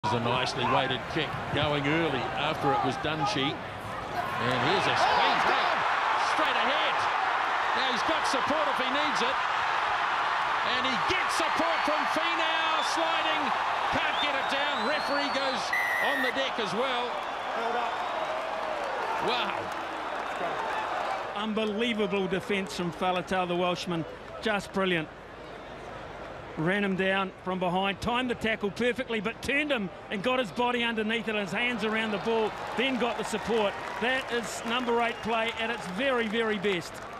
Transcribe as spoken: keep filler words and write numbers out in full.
A nicely weighted kick going early after it was Dunshee. And here's a clean break straight ahead. Now he's got support if he needs it. And he gets support from Faletau, sliding, can't get it down. Referee goes on the deck as well. Wow. Unbelievable defence from Faletau, the Welshman. Just brilliant. Ran him down from behind, timed the tackle perfectly, but turned him and got his body underneath it and his hands around the ball, then got the support. That is number eight play at its very, very best.